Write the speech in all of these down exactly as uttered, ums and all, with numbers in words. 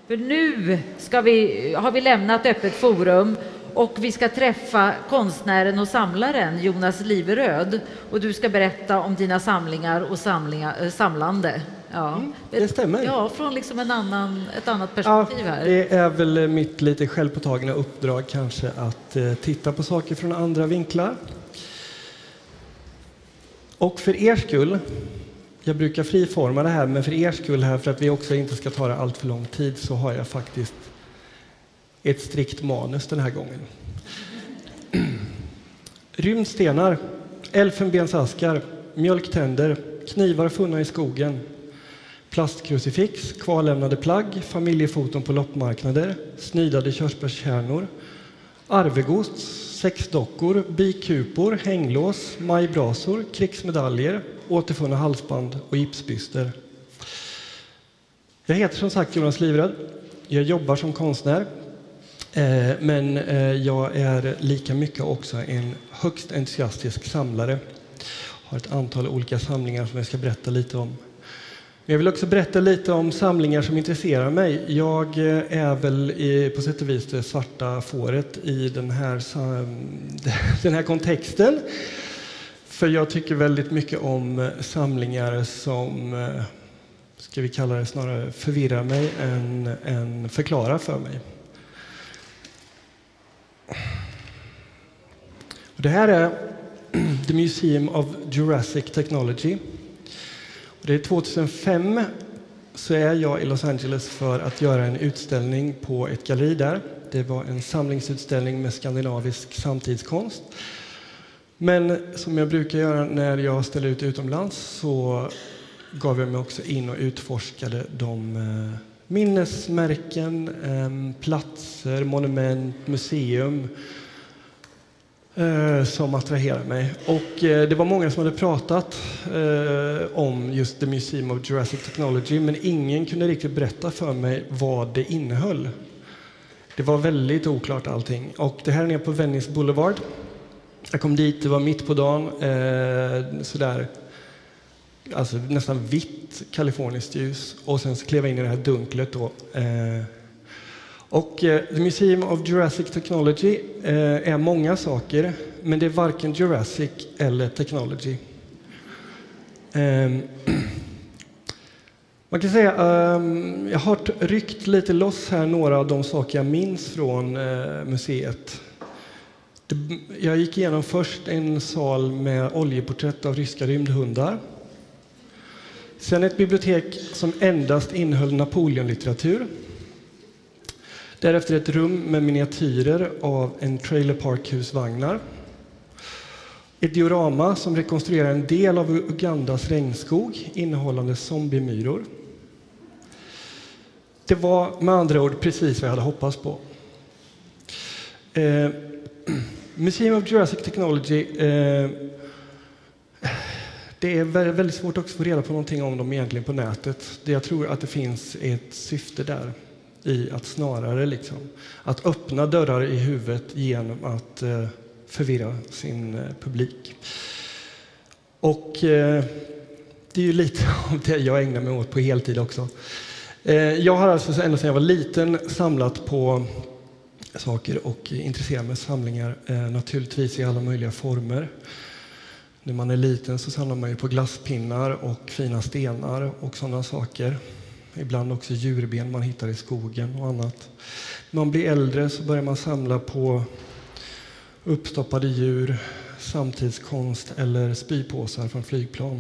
För nu ska vi, har vi lämnat öppet forum och vi ska träffa konstnären och samlaren Jonas Liveröd. Och du ska berätta om dina samlingar och samlingar, äh, samlande. Ja. Mm, det stämmer. Ja, från liksom en annan, ett annat perspektiv här. Ja, det är väl mitt lite självpåtagna uppdrag kanske att eh, titta på saker från andra vinklar. Och för er skull, jag brukar friforma det här, men för er skull här, för att vi också inte ska ta det allt för lång tid, så har jag faktiskt ett strikt manus den här gången. Rymdstenar, elfenbensaskar, mjölktänder, knivar funna i skogen, plastkrucifix, kvarlämnade plagg, familjefoton på loppmarknader, snidade körsbärskärnor, arvegods, sexdockor, bikupor, hänglås, majbrasor, krigsmedaljer, återfunna halsband och gipsbyster. Jag heter som sagt Jonas Liveröd. Jag jobbar som konstnär, eh, men eh, jag är lika mycket också en högst entusiastisk samlare. Har ett antal olika samlingar som jag ska berätta lite om. Men jag vill också berätta lite om samlingar som intresserar mig. Jag är väl i, på sätt och vis det svarta fåret i den här, den här kontexten. För jag tycker väldigt mycket om samlingar som, ska vi kalla det snarare, förvirrar mig än, än förklarar för mig. Och det här är The Museum of Jurassic Technology. Det är tjugohundrafem, så är jag i Los Angeles för att göra en utställning på ett galleri där. Det var en samlingsutställning med skandinavisk samtidskonst. Men som jag brukar göra när jag ställer ut utomlands, så gav jag mig också in och utforskade de minnesmärken, platser, monument, museum som attraherar mig. Och eh, det var många som hade pratat eh, om just The Museum of Jurassic Technology, men ingen kunde riktigt berätta för mig vad det innehöll. Det var väldigt oklart allting. Och det här är nere på Venice Boulevard. Jag kom dit, det var mitt på dagen, eh, sådär, alltså nästan vitt kaliforniskt ljus. Och sen så klev jag in i det här dunklet då. Eh, Och eh, The Museum of Jurassic Technology eh, är många saker, men det är varken Jurassic eller Technology. Eh, man kan säga, eh, jag har ryckt lite loss här några av de saker jag minns från eh, museet. Det, jag gick igenom först en sal med oljeporträtt av ryska rymdhundar. Sen ett bibliotek som endast innehöll Napoleonlitteratur. Därefter ett rum med miniatyrer av en trailer park-husvagnar. Ett diorama som rekonstruerar en del av Ugandas regnskog innehållande zombiemyror. Det var med andra ord precis vad jag hade hoppats på. Eh, Museum of Jurassic Technology, eh, det är väldigt svårt också att få reda på någonting om dem egentligen på nätet. Jag tror att det finns ett syfte där. I att snarare liksom, att öppna dörrar i huvudet genom att eh, förvirra sin eh, publik. Och eh, det är ju lite av det jag ägnar mig åt på heltid också. Eh, jag har alltså ända sedan jag var liten samlat på saker och intresserat mig för samlingar, eh, naturligtvis i alla möjliga former. När man är liten så samlar man ju på glasspinnar och fina stenar och sådana saker. Ibland också djurben man hittar i skogen och annat. När man blir äldre så börjar man samla på uppstoppade djur, samtidskonst eller spypåsar från flygplan.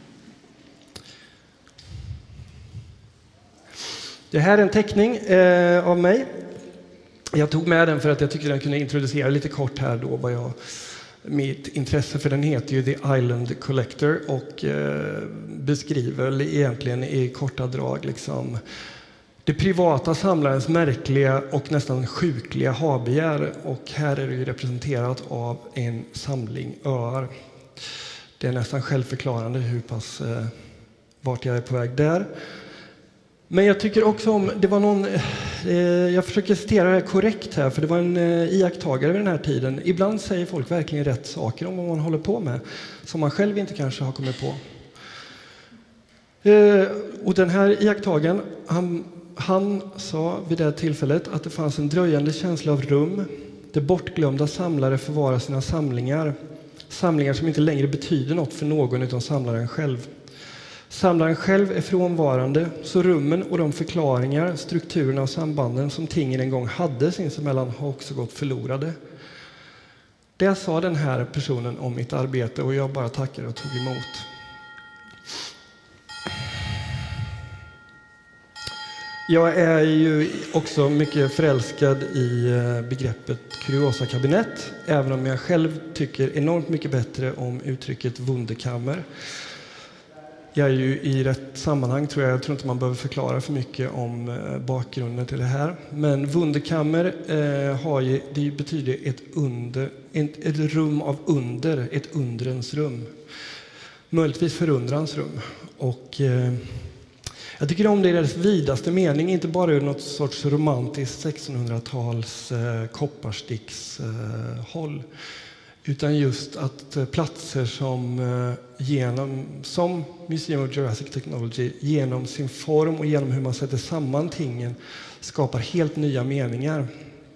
Det här är en teckning eh, av mig. Jag tog med den för att jag tyckte den kunde introducera lite kort här då vad jag... Mitt intresse för den heter ju The Island Collector och eh, beskriver egentligen i korta drag liksom det privata samlarens märkliga och nästan sjukliga habegär. Och här är det ju representerat av en samling öar. Det är nästan självförklarande hur pass eh, vart jag är på väg där. Men jag tycker också om, det var någon, eh, jag försöker citera det här korrekt här, för det var en eh, iakttagare vid den här tiden. Ibland säger folk verkligen rätt saker om vad man håller på med, som man själv inte kanske har kommit på. Eh, och den här iakttagaren, han han sa vid det tillfället att det fanns en dröjande känsla av rum där bortglömda samlare förvarar sina samlingar. Samlingar som inte längre betyder något för någon utan samlaren själv. Samlaren själv är frånvarande, så rummen och de förklaringar, strukturerna och sambanden som tingen en gång hade sinsemellan har också gått förlorade. Det sa den här personen om mitt arbete och jag bara tackade och tog emot. Jag är ju också mycket förälskad i begreppet kuriosakabinett, även om jag själv tycker enormt mycket bättre om uttrycket Wunderkammer. Jag är ju i rätt sammanhang, tror jag. Jag tror inte man behöver förklara för mycket om bakgrunden till det här. Men Wunderkammer eh, har ju, det betyder ett, under, ett, ett rum av under, ett undrens rum. Möjligtvis förundrans rum. Och eh, jag tycker om det i dess vidaste mening, inte bara ur något sorts romantiskt sextonhundratals eh, kopparstickshåll. Eh, Utan just att platser som, genom, som Museum of Jurassic Technology genom sin form och genom hur man sätter samman tingen skapar helt nya meningar.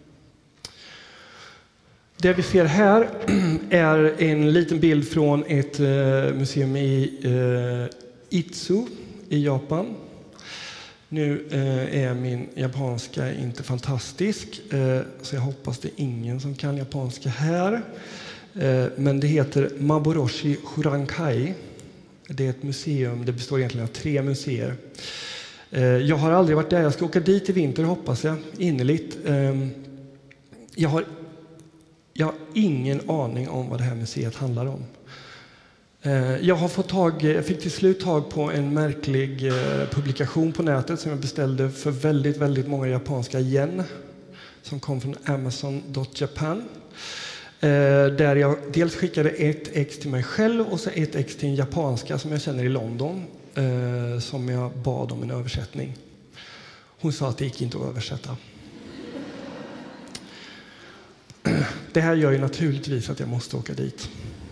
Det vi ser här är en liten bild från ett museum i Itsu i Japan. Nu är min japanska inte fantastisk, så jag hoppas det är ingen som kan japanska här. Men det heter Maboroshi Hurankai. Det är ett museum, det består egentligen av tre museer. Jag har aldrig varit där, jag ska åka dit i vinter hoppas jag, innerligt. Jag har, jag har ingen aning om vad det här museet handlar om. Jag har fått tag, jag fick till slut tag på en märklig publikation på nätet som jag beställde för väldigt, väldigt många japanska yen. Som kom från Amazon dot Japan. Där jag dels skickade ett ex till mig själv och så ett ex till en japanska som jag känner i London. Som jag bad om en översättning. Hon sa att det gick inte att översätta. Det här gör ju naturligtvis att jag måste åka dit.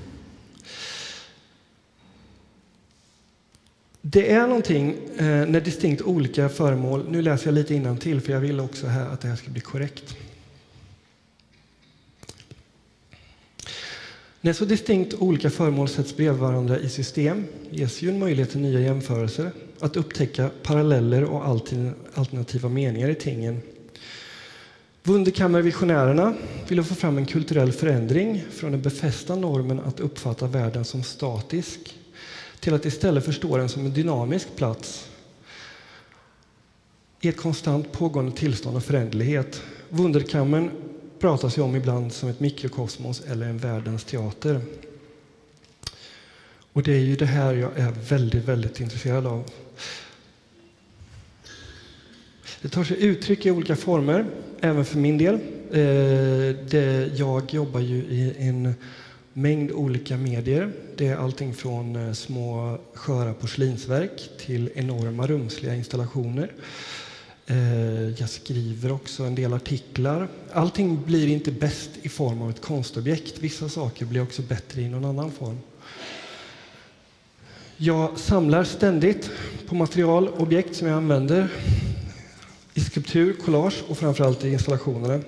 Det är någonting eh, när distinkt olika föremål, nu läser jag lite innantill för jag vill också här att det här ska bli korrekt. När så distinkt olika föremål sätts bredvid varandra i system ges ju en möjlighet till nya jämförelser, att upptäcka paralleller och alternativa meningar i tingen. Wunderkammervisionärerna ville få fram en kulturell förändring från den befästa normen att uppfatta världen som statisk till att istället förstå den som en dynamisk plats i ett konstant pågående tillstånd av föränderlighet. Wunderkammern pratas ju om ibland som ett mikrokosmos eller en världens teater. Och det är ju det här jag är väldigt, väldigt intresserad av. Det tar sig uttryck i olika former, även för min del. Eh, det, jag jobbar ju i en mängd olika medier. Det är allting från små sköra porslinsverk till enorma rumsliga installationer. Jag skriver också en del artiklar. Allting blir inte bäst i form av ett konstobjekt. Vissa saker blir också bättre i någon annan form. Jag samlar ständigt på material och objekt som jag använder i skulptur, collage och framförallt i installationerna.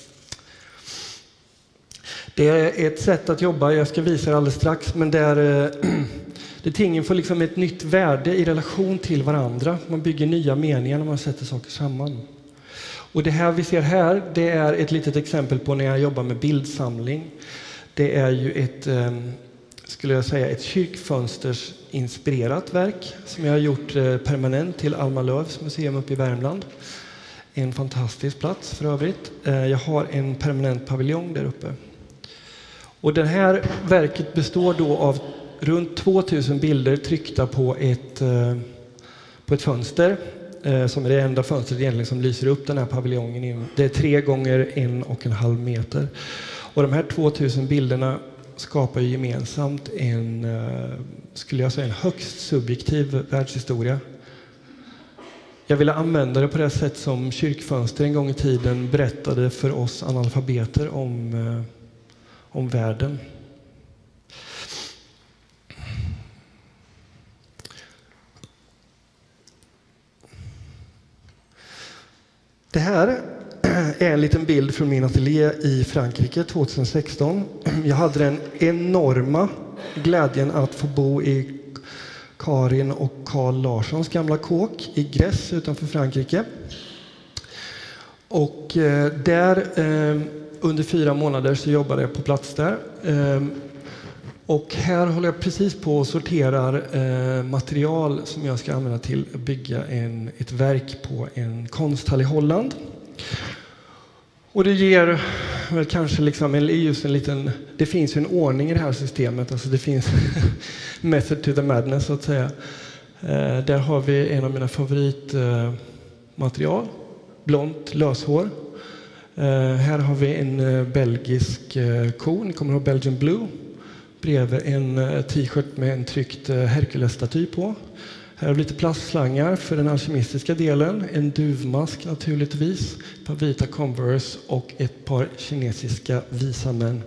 Det är ett sätt att jobba, jag ska visa det alldeles strax, men där, där tingen får liksom ett nytt värde i relation till varandra. Man bygger nya meningar när man sätter saker samman. Och det här vi ser här, det är ett litet exempel på när jag jobbar med bildsamling. Det är ju ett, skulle jag säga, ett kyrkfönsters inspirerat verk som jag har gjort permanent till Alma Lövs museum uppe i Värmland. En fantastisk plats för övrigt. Jag har en permanent paviljong där uppe. Och det här verket består då av runt tvåtusen bilder tryckta på ett, på ett fönster som är det enda fönstret egentligen som lyser upp den här paviljongen in. Det är tre gånger en och en halv meter. Och de här tvåtusen bilderna skapar ju gemensamt en, skulle jag säga, en högst subjektiv världshistoria. Jag ville använda det på det sätt som kyrkfönster en gång i tiden berättade för oss analfabeter om om världen. Det här är en liten bild från min ateljé i Frankrike tjugohundrasexton. Jag hade den enorma glädjen att få bo i Karin och Carl Larssons gamla kåk i Grèce utanför Frankrike. Och eh, där eh, under fyra månader så jobbade jag på plats där. Eh, och här håller jag precis på och sorterar eh, material som jag ska använda till att bygga en, ett verk på en konsthall i Holland. Och det ger väl kanske liksom en, just en liten... Det finns ju en ordning i det här systemet. Alltså det finns method to the madness, så att säga. Eh, där har vi en av mina favoritmaterial. Eh, blont löshår. Eh, här har vi en eh, belgisk eh, ko. Ni kommer ihåg Belgian Blue. Bredvid en eh, t-shirt med en tryckt eh, Hercules-staty på. Här har vi lite plastslangar för den alkemistiska delen. En duvmask naturligtvis. Ett par vita Converse och ett par kinesiska visa män.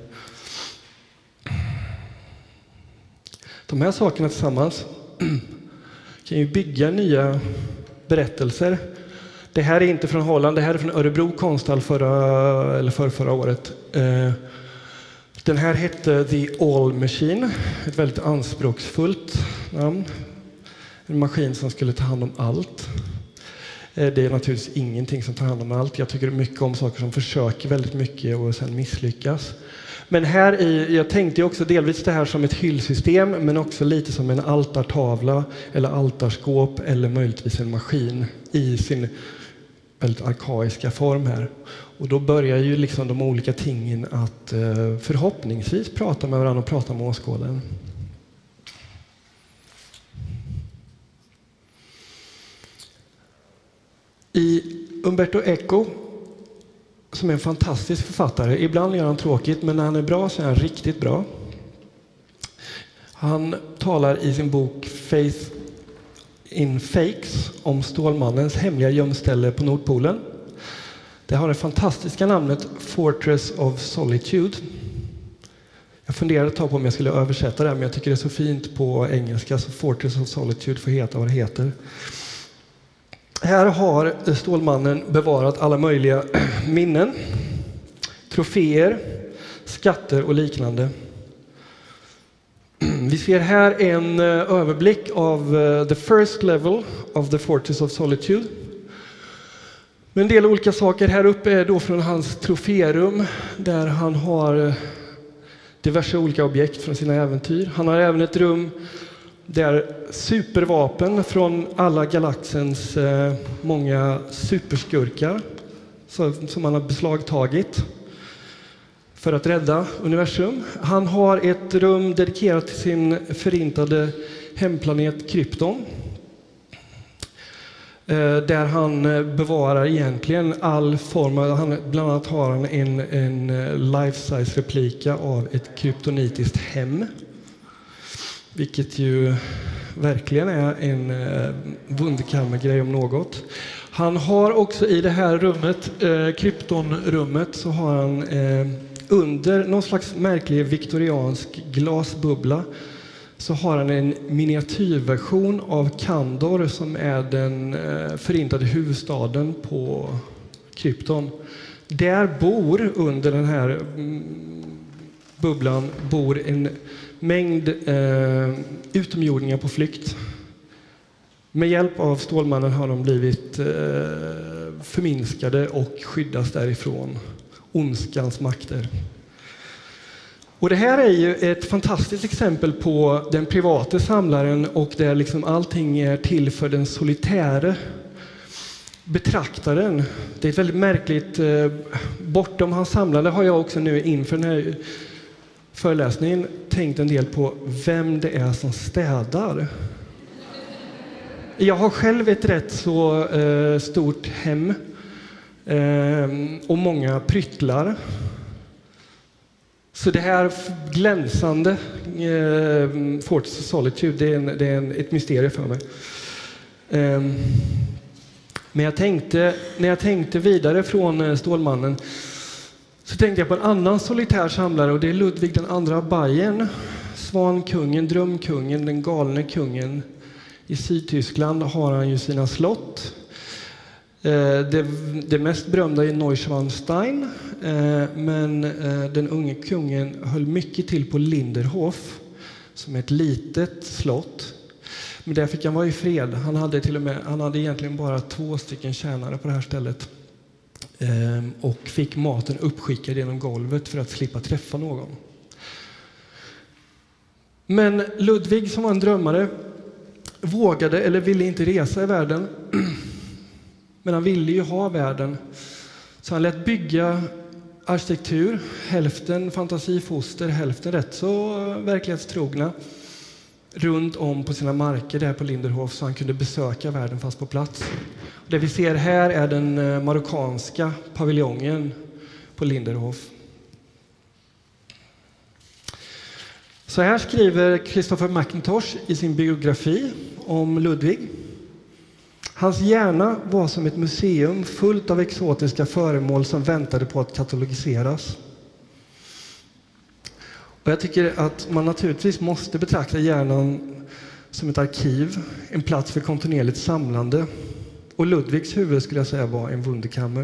De här sakerna tillsammans kan ju bygga nya berättelser. Det här är inte från Holland, det här är från Örebro konsthall förra, eller för förra året. Den här hette The All Machine, ett väldigt anspråksfullt namn. En maskin som skulle ta hand om allt. Det är naturligtvis ingenting som tar hand om allt. Jag tycker mycket om saker som försöker väldigt mycket och sen misslyckas. Men här i, jag tänkte också delvis det här som ett hyllsystem, men också lite som en altartavla eller altarskåp eller möjligtvis en maskin i sin väldigt arkaiska form här. Och då börjar ju liksom de olika tingen att förhoppningsvis prata med varandra och prata med åskådaren. I Umberto Eco, som är en fantastisk författare, ibland gör han tråkigt, men när han är bra så är han riktigt bra. Han talar i sin bok Faith in Fakes om Stålmannens hemliga gömställe på Nordpolen. Det har det fantastiska namnet Fortress of Solitude. Jag funderade ett tag på om jag skulle översätta det, men jag tycker det är så fint på engelska, så Fortress of Solitude får heta vad det heter. Här har Stålmannen bevarat alla möjliga minnen, troféer, skatter och liknande. Vi ser här en överblick av the first level of the Fortress of Solitude. Men en del olika saker här uppe är då från hans troférum, där han har diverse olika objekt från sina äventyr. Han har även ett rum där supervapen från alla galaxens eh, många superskurkar så, som han har beslagtagit för att rädda universum. Han har ett rum dedikerat till sin förintade hemplanet Krypton. Eh, där han bevarar egentligen all form av, han, bland annat har han en, en life-size replika av ett kryptonitiskt hem. Vilket ju verkligen är en eh, wunderkammergrej om något. Han har också i det här rummet, eh, kryptonrummet, så har han eh, under någon slags märklig viktoriansk glasbubbla så har han en miniatyrversion av Kandor som är den eh, förintade huvudstaden på Krypton. Där bor under den här mm, bubblan bor en mängd eh, utomjordingar på flykt. Med hjälp av Stålmannen har de blivit eh, förminskade och skyddas därifrån ondskans makter. Och det här är ju ett fantastiskt exempel på den privata samlaren och där liksom allting är till för den solitäre betraktaren. Det är ett väldigt märkligt, eh, bortom hans samlande har jag också nu inför den här föreläsningen tänkt en del på vem det är som städar. Jag har själv ett rätt så eh, stort hem eh, och många pryttlar. Så det här glänsande eh, Fortress of Solitude, det är, en, det är en, ett mysterium för mig. Eh, men jag tänkte, när jag tänkte vidare från eh, Stålmannen så tänkte jag på en annan solitär samlare, och det är Ludvig den andra av Bayern. Svankungen, drömkungen, den galne kungen. I Sydtyskland har han ju sina slott. Det, det mest berömda är Neuschwanstein, men den unge kungen höll mycket till på Linderhof, som är ett litet slott. Men där fick han vara i fred. Han hade, till och med, han hade egentligen bara två stycken tjänare på det här stället. Och fick maten uppskickad genom golvet för att slippa träffa någon. Men Ludvig, som var en drömmare, vågade eller ville inte resa i världen. Men han ville ju ha världen. Så han lät bygga arkitektur, hälften fantasifoster, hälften rätt så verklighetstrogna, runt om på sina marker där på Linderhof, så han kunde besöka världen fast på plats. Det vi ser här är den marockanska paviljongen på Linderhof. Så här skriver Christopher McIntosh i sin biografi om Ludvig. Hans hjärna var som ett museum fullt av exotiska föremål som väntade på att katalogiseras. Och jag tycker att man naturligtvis måste betrakta hjärnan som ett arkiv, en plats för kontinuerligt samlande. Och Ludvigs huvud skulle jag säga var en wunderkammer.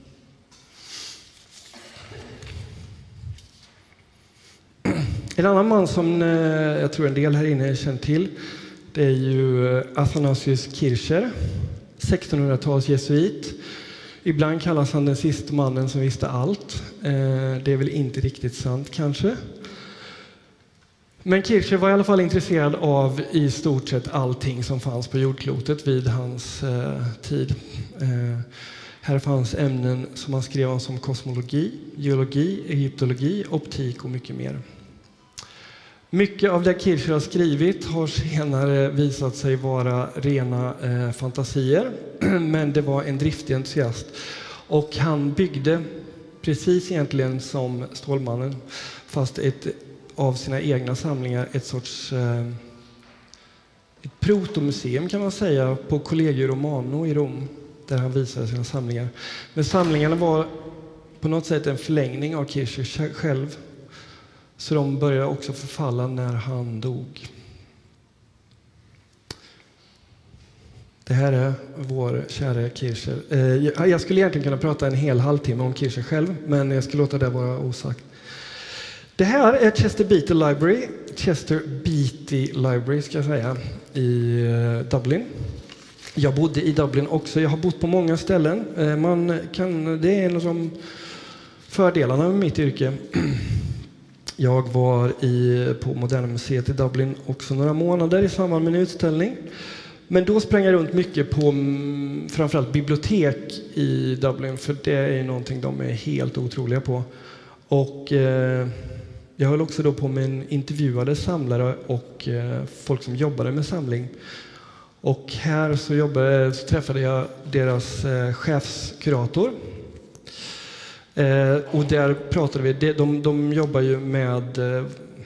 En annan man som jag tror en del här inne känner till, det är ju Athanasius Kircher, sextonhundratals jesuit. Ibland kallas han den sista mannen som visste allt. Det är väl inte riktigt sant kanske. Men Kircher var i alla fall intresserad av i stort sett allting som fanns på jordklotet vid hans eh, tid. Eh, här fanns ämnen som han skrev om som kosmologi, geologi, egyptologi, optik och mycket mer. Mycket av det Kircher har skrivit har senare visat sig vara rena eh, fantasier, men det var en driftig entusiast. Och han byggde precis egentligen som Stålmannen, fast ett av sina egna samlingar, ett sorts eh, ett protomuseum kan man säga på Collegio Romano i Rom, där han visade sina samlingar. Men samlingarna var på något sätt en förlängning av Kircher själv, så de började också förfalla när han dog. Det här är vår kära Kircher. Eh, jag skulle egentligen kunna prata en hel halvtimme om Kircher själv, men jag ska låta det vara osagt. Det här är Chester Beatty Library, Chester Beatty Library ska jag säga, i Dublin. Jag bodde i Dublin också. Jag har bott på många ställen. Man kan, det är en av de fördelarna med mitt yrke. Jag var i, på Moderna museet i Dublin också några månader i samband med en utställning. Men då sprang jag runt mycket på framförallt bibliotek i Dublin, för det är någonting de är helt otroliga på. Och eh, jag höll också då på med en intervjuade samlare och eh, folk som jobbade med samling. Och här så, jobbade, så träffade jag deras eh, chefskurator. Eh, och där pratade vi, de, de, de jobbar ju med, eh,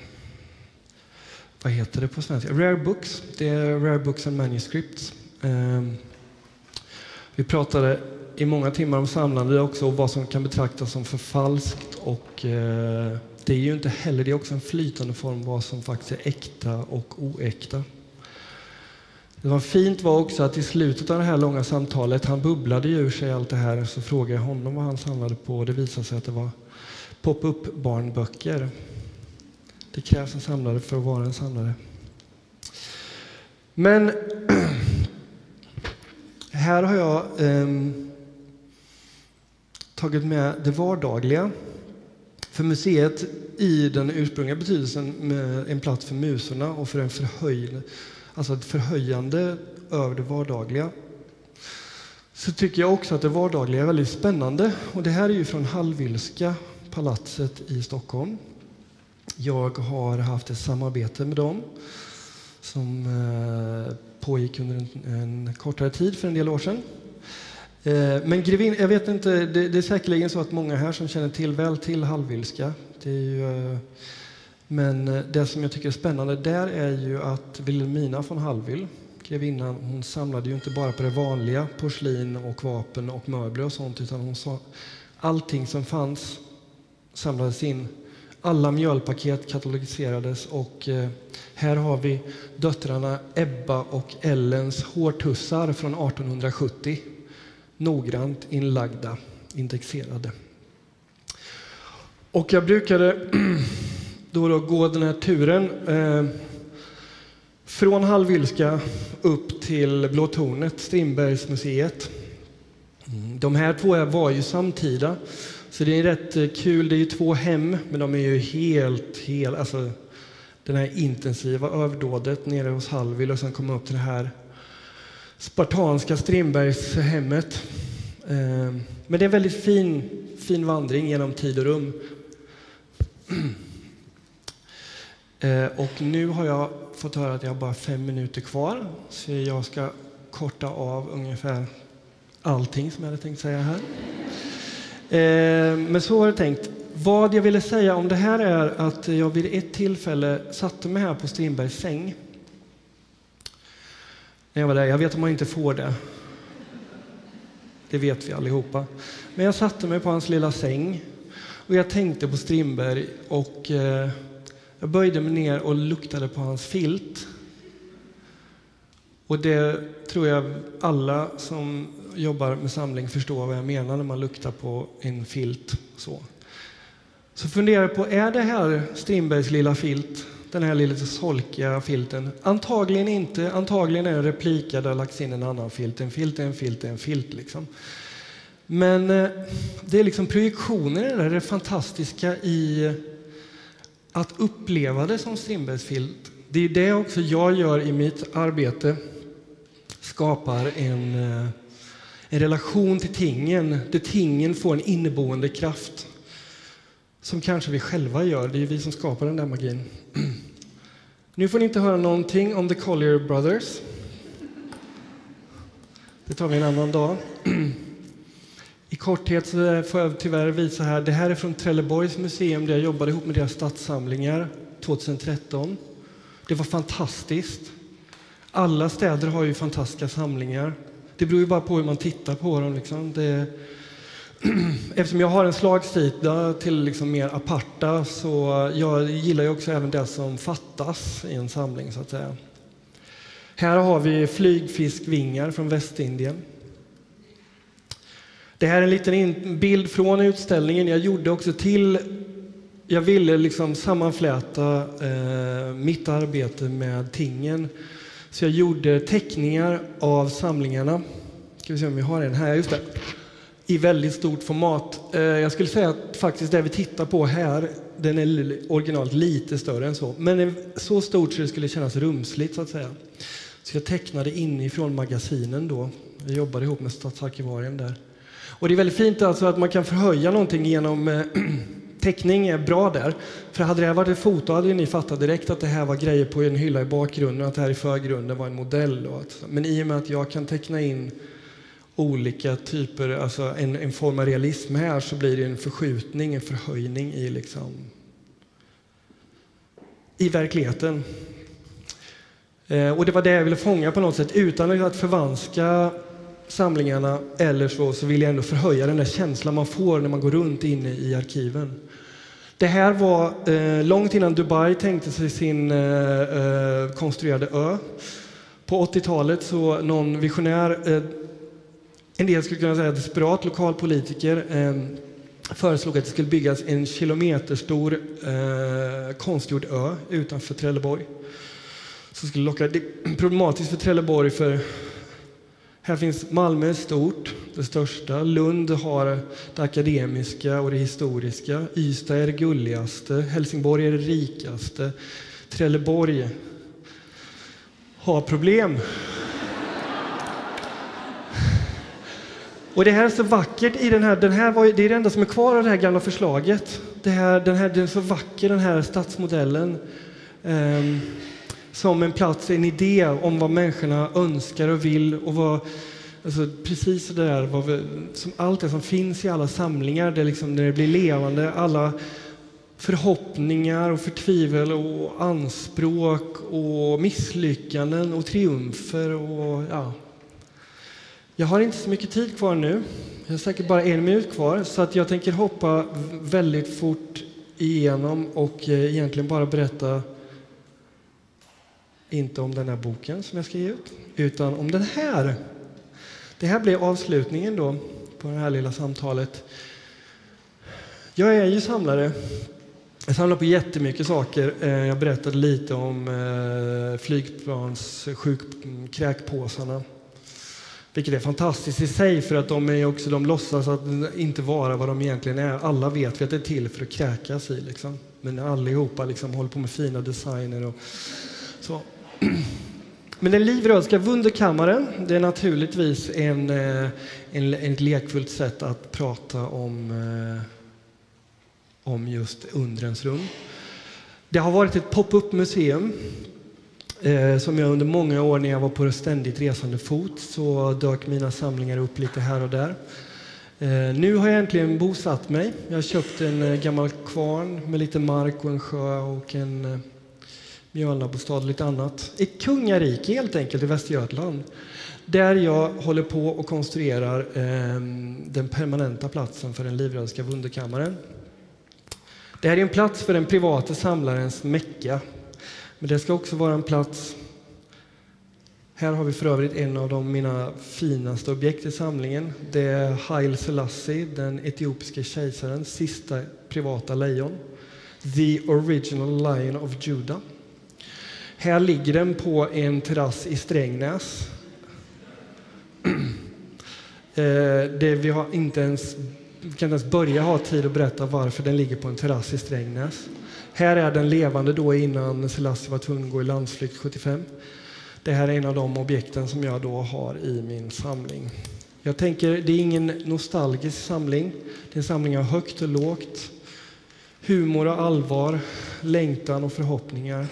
vad heter det på svenska? Rare books, det är rare books and manuscripts. Eh, vi pratade i många timmar om samlande också, och vad som kan betraktas som förfalskt, och eh, det är ju inte heller, det är också en flytande form vad som faktiskt är äkta och oäkta. Det var fint var också att i slutet av det här långa samtalet, han bubblade ju ur sig allt det här, så frågade jag honom vad han samlade på, och det visade sig att det var pop-up barnböcker. Det krävs en samlare för att vara en samlare. Men här har jag eh, tagit med det vardagliga. För museet i den ursprungliga betydelsen med en plats för musorna och för en förhöjning, alltså ett förhöjande över det vardagliga, så tycker jag också att det vardagliga är väldigt spännande. Och det här är ju från Hallwylska palatset i Stockholm. Jag har haft ett samarbete med dem som eh, pågick under en, en kortare tid för en del år sedan. Eh, men Grevin, jag vet inte, det, det är säkerligen så att många här som känner till väl till Hallwylska. Det är ju, eh, men det som jag tycker är spännande där är ju att Wilhelmina von Hallwyl, grevinnan, hon samlade ju inte bara på det vanliga, porslin och vapen och möbler och sånt, utan hon sa allting som fanns samlades in. Alla mjölpaket katalogiserades, och eh, här har vi döttrarna Ebba och Ellens hårtussar från artonhundrasjuttio. noggrant inlagda, indexerade. Och jag brukade då, då gå den här turen eh, från Hallwylska upp till Blå tornet, Strindbergsmuseet. De här två var ju samtida, så det är rätt kul. Det är ju två hem, men de är ju helt, helt, alltså den här intensiva överdådet nere hos Hallwyl och sen komma upp till det här spartanska Strindbergshemmet. Men det är en väldigt fin, fin vandring genom tid och rum. Och nu har jag fått höra att jag har bara fem minuter kvar, så jag ska korta av ungefär allting som jag hade tänkt säga här. Men så var det tänkt. Vad jag ville säga om det här är att jag vid ett tillfälle satte mig här på Strindbergs säng. När jag var där, jag vet om man inte får det. Det vet vi allihopa. Men jag satte mig på hans lilla säng och jag tänkte på Strindberg och eh, jag böjde mig ner och luktade på hans filt. Och det tror jag alla som jobbar med samling förstår vad jag menar när man luktar på en filt. Så, så funderar jag på, är det här Strindbergs lilla filt? Den här lilla solkiga filten? Antagligen inte. Antagligen är det en replika där lagts in en annan filt. En filt är en filt är en filt liksom. Men eh, det är liksom projektioner, det är det fantastiska i att uppleva det som Strindbergs filt. Det är det också jag gör i mitt arbete. Skapar en, en relation till tingen, där tingen får en inneboende kraft som kanske vi själva gör. Det är vi som skapar den där magin. Nu får ni inte höra någonting om The Collier Brothers. Det tar vi en annan dag. I korthet så får jag tyvärr visa här. Det här är från Trelleborgs museum där jag jobbade ihop med deras stadssamlingar tjugohundratretton. Det var fantastiskt. Alla städer har ju fantastiska samlingar. Det beror ju bara på hur man tittar på dem. Liksom. Det, eftersom jag har en slagsida till liksom mer aparta, så jag gillar ju också även det som fattas i en samling så att säga. Här har vi flygfiskvingar från Västindien. Det här är en liten bild från utställningen. Jag gjorde också till, jag ville liksom sammanfläta eh, mitt arbete med tingen. Så jag gjorde teckningar av samlingarna. Ska vi se om vi har en här, just det. I väldigt stort format. Eh, jag skulle säga att faktiskt det vi tittar på här, den är originalt lite större än så. Men så stort så det skulle kännas rumsligt så att säga. Så jag tecknade inifrån magasinen då. Jag jobbade ihop med stadsarkivarien där. Och det är väldigt fint alltså att man kan förhöja någonting genom eh, teckning är bra där. För hade det här varit ett foto hade ni fattat direkt att det här var grejer på en hylla i bakgrunden och att det här i förgrunden var en modell. Och att, men i och med att jag kan teckna in olika typer, alltså en, en form av realism här, så blir det en förskjutning, en förhöjning i liksom i verkligheten. Eh, och det var det jag ville fånga på något sätt utan att förvanska samlingarna, eller så, så vill jag ändå förhöja den där känslan man får när man går runt inne i arkiven. Det här var eh, långt innan Dubai tänkte sig sin eh, eh, konstruerade ö. På åttiotalet så någon visionär, eh, en del skulle kunna säga desperat lokalpolitiker, eh, föreslog att det skulle byggas en kilometerstor eh, konstgjord ö utanför Trelleborg. Så skulle locka, det är problematiskt för Trelleborg för här finns Malmö stort, det största. Lund har det akademiska och det historiska. Ystad är det gulligaste. Helsingborg är det rikaste. Trelleborg har problem. Och det här är så vackert i den här, den här var, det är det enda som är kvar av det här gamla förslaget. Det här, den här, den är så vacker, den här stadsmodellen. Um, som en plats, en idé om vad människorna önskar och vill och vad, alltså precis det där, vad vi, som allt det som finns i alla samlingar, det liksom, när det blir levande, alla förhoppningar och förtvivel och anspråk och misslyckanden och triumfer och ja. Jag har inte så mycket tid kvar nu. Jag har säkert bara en minut kvar, så att jag tänker hoppa väldigt fort igenom och eh, egentligen bara berätta inte om den här boken som jag ska ge ut, utan om den här. Det här blir avslutningen då på det här lilla samtalet. Jag är ju samlare. Jag samlar på jättemycket saker. Jag berättade lite om flygplans sjukkräkpåsarna. Vilket är fantastiskt i sig, för att de är också, de låtsas att inte vara vad de egentligen är. Alla vet vi att det är till för att kräkas i liksom. Men allihopa liksom håller på med fina designer och så. Men den livrödska wunderkammaren, det är naturligtvis en, en, en, ett lekfullt sätt att prata om, om just undrens rum. Det har varit ett pop-up museum eh, som jag under många år, när jag var på ständigt resande fot, så dök mina samlingar upp lite här och där. Eh, nu har jag äntligen bosatt mig. Jag har köpt en eh, gammal kvarn med lite mark och en sjö och en eh, mjölnabostad och lite annat. Ett kungarike helt enkelt i Västergötland. Där jag håller på och konstruerar eh, den permanenta platsen för den livrödska wunderkammaren. Det här är en plats för den privata samlarens mecka. Men det ska också vara en plats... Här har vi för övrigt en av de mina finaste objekt i samlingen. Det är Haile Selassie, den etiopiska kejsarens sista privata lejon. The Original Lion of Judah. Här ligger den på en terrass i Strängnäs. Det vi har inte ens... Vi kan inte ens börja ha tid att berätta varför den ligger på en terrass i Strängnäs. Här är den levande då innan Selassie var tvungen att gå i landsflykt sjuttiofem. Det här är en av de objekten som jag då har i min samling. Jag tänker, det är ingen nostalgisk samling. Det är en samling av högt och lågt. Humor och allvar, längtan och förhoppningar.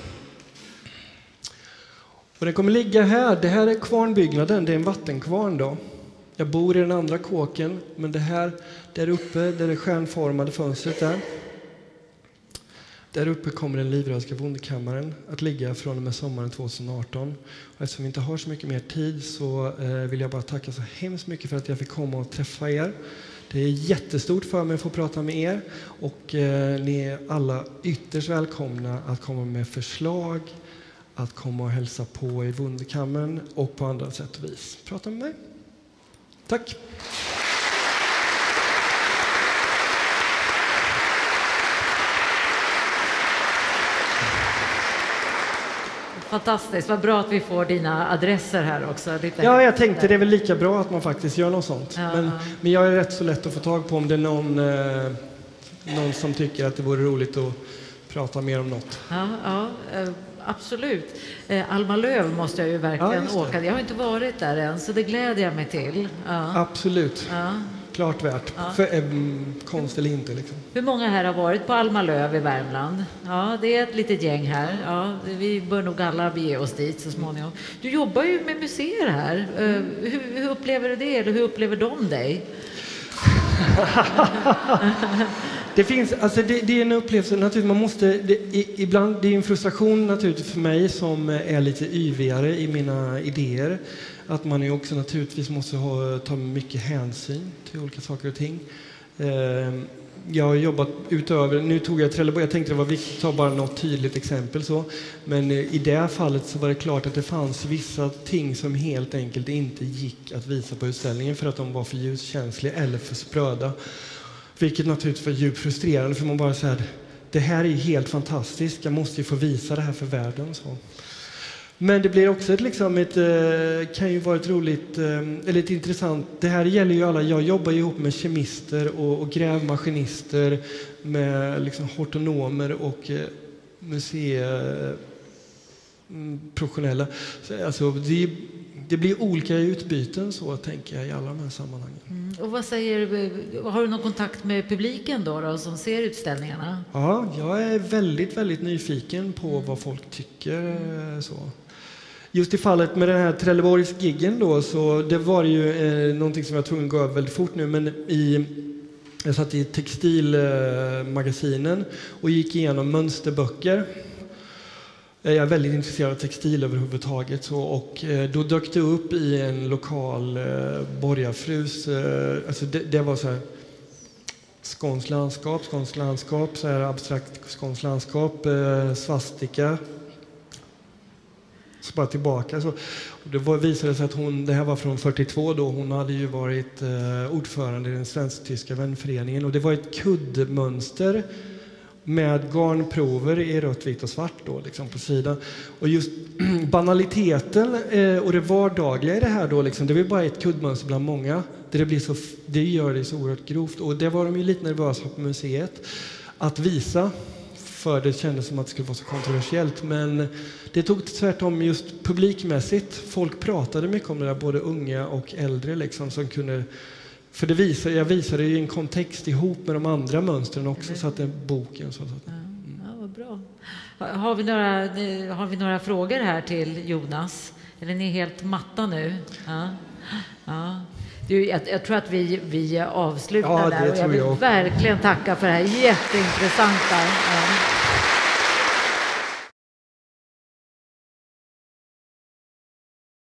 Och den kommer ligga här. Det här är kvarnbyggnaden, det är en vattenkvarn då. Jag bor i den andra kåken, men det här där uppe, där det stjärnformade fönstret där. Där uppe kommer den livrödska wunderkammaren att ligga från och med sommaren tjugoarton. Och eftersom vi inte har så mycket mer tid så eh, vill jag bara tacka så hemskt mycket för att jag fick komma och träffa er. Det är jättestort för mig att få prata med er. Och eh, ni är alla ytterst välkomna att komma med förslag, att komma och hälsa på i wunderkammaren och på andra sätt och vis. Prata med mig. Tack! Fantastiskt, vad bra att vi får dina adresser här också. Lite ja, jag tänkte det är väl lika bra att man faktiskt gör något sånt. Ja, men, ja. men jag är rätt så lätt att få tag på om det är någon, eh, någon som tycker att det vore roligt att prata mer om något. Ja, ja eh, absolut. Eh, Alma Löv måste jag ju verkligen ja, åka. Jag har inte varit där än, så det gläder jag mig till. Ja. Absolut. Ja. Klart värt. Ja. För eh, konst eller inte. Liksom. Hur många här har varit på Alma Löv i Värmland? Ja, det är ett litet gäng här. Ja, vi bör nog alla bege oss dit så småningom. Du jobbar ju med museer här. Uh, hur, hur upplever du det? Eller hur upplever de dig? Det finns, alltså det, det är en upplevelse, naturligtvis, man måste, det, i, ibland, det är en frustration naturligtvis för mig som är lite yvigare i mina idéer. Att man ju också naturligtvis måste ha, ta mycket hänsyn till olika saker och ting. Eh, jag har jobbat utöver, nu tog jag Trelleborg, jag tänkte det var viktigt att ta bara något tydligt exempel så. Men eh, i det här fallet så var det klart att det fanns vissa ting som helt enkelt inte gick att visa på utställningen för att de var för ljuskänsliga eller för spröda. Vilket naturligtvis var djupt frustrerande för man bara säger det här är helt fantastiskt, jag måste ju få visa det här för världen. Så. Men det blir också ett, liksom ett, kan ju vara ett roligt, eller ett intressant, det här gäller ju alla, jag jobbar ju ihop med kemister och, och grävmaskinister, med liksom hortonomer och museiprofessionella. Alltså det, det blir olika utbyten så tänker jag i alla de här sammanhangen. Mm. Och vad säger, har du någon kontakt med publiken då, då som ser utställningarna? Ja, jag är väldigt, väldigt nyfiken på mm. vad folk tycker. Så. Just i fallet med den här Trelleborgs-giggen då, så det var ju eh, någonting som jag tror går över väldigt fort nu, men i, jag satt i textilmagasinen och gick igenom mönsterböcker. Jag är väldigt intresserad av textil överhuvudtaget så, och eh, då dök det upp i en lokal eh, borgarfrus, eh, alltså det, det var så här skånskt landskap, skånskt landskap, så här abstrakt skånskt landskap, eh, svastika. Så bara tillbaka. Så, och det var, visade sig att hon, det här var från fyrtiotvå då, hon hade ju varit eh, ordförande i den svensk-tyska vänföreningen. Och det var ett kuddmönster med garnprover i rött, vitt och svart då, liksom på sidan. Och just banaliteten eh, och det vardagliga i det här då, liksom, det var bara ett kuddmönster bland många. Det, blir så, det gör det så oerhört grovt. Och det var de ju lite nervösa på museet att visa. För det kändes som att det skulle vara så kontroversiellt. Men det tog tvärtom just publikmässigt. Folk pratade mycket om det där, både unga och äldre. Liksom, som kunde, för det visade, jag visade ju en kontext ihop med de andra mönstren också. Så att det boken. Så att, mm. Ja, vad bra. Har vi, några, har vi några frågor här till Jonas? Eller är ni helt matta nu? Ja. Ja. Du, jag, jag tror att vi, vi avslutar ja, där. Och jag vill jag verkligen tacka för det här jätteintressanta. Ja.